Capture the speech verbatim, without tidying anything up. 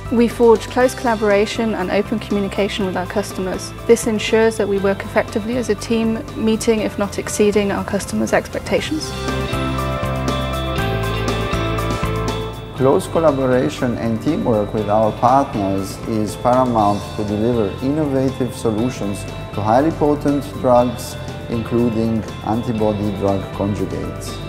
We forge close collaboration and open communication with our customers. This ensures that we work effectively as a team, meeting if not exceeding our customers' expectations. Close collaboration and teamwork with our partners is paramount to deliver innovative solutions to highly potent drugs, including antibody drug conjugates.